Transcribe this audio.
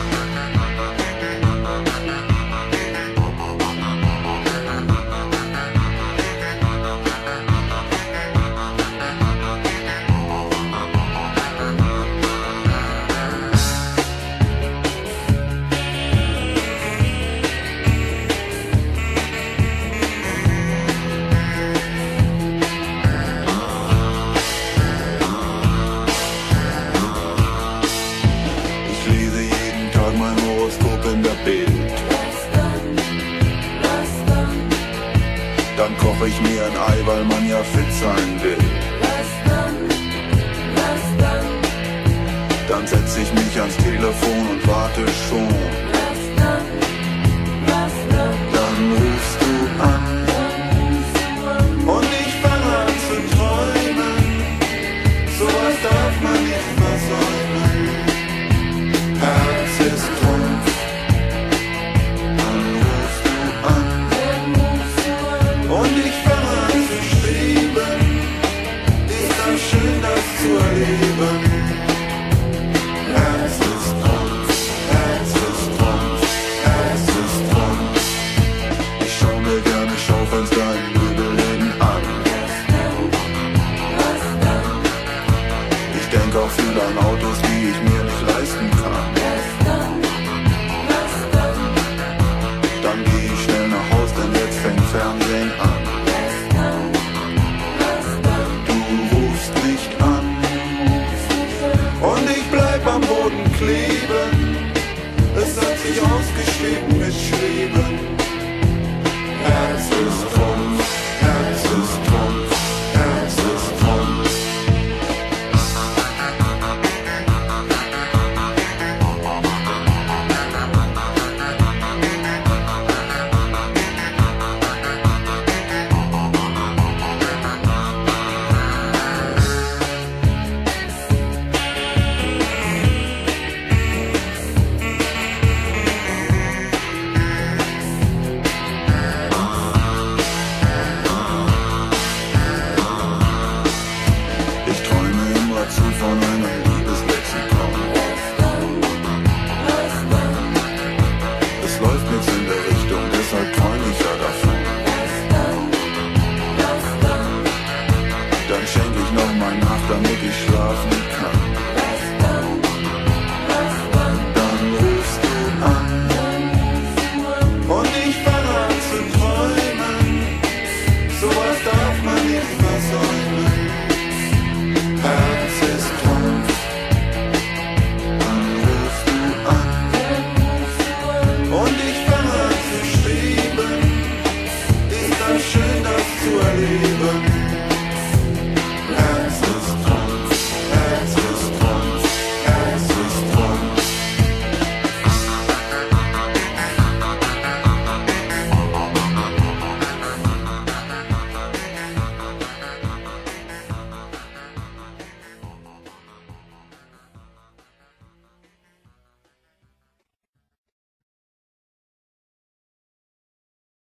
Dann koch ich mir ein Ei, weil man ja fit sein will. Dann setz ich mich ans Telefon und warte schon. Dann rufst du an und ich fange an zu träumen. Sowas darf man nicht versäumen. Herz ist Trumpf. Dann rufst du an und ich fange an zu schweben. Ist das schön, das zu erleben. Herz ist Trumpf, Herz ist Trumpf, Herz ist Trumpf. Ich schau mir gerne Schaufenster in Möbelläden an. Ich denk auch viel an Autos, die ich mir nicht leisten kann. Dann geh ich schnell nach Haus, denn jetzt fängt Fernsehen an. Du rufst nicht an und ich bleib am Boden kleben. Es hat sich ausgeschrieben mit Schweben. Herz ist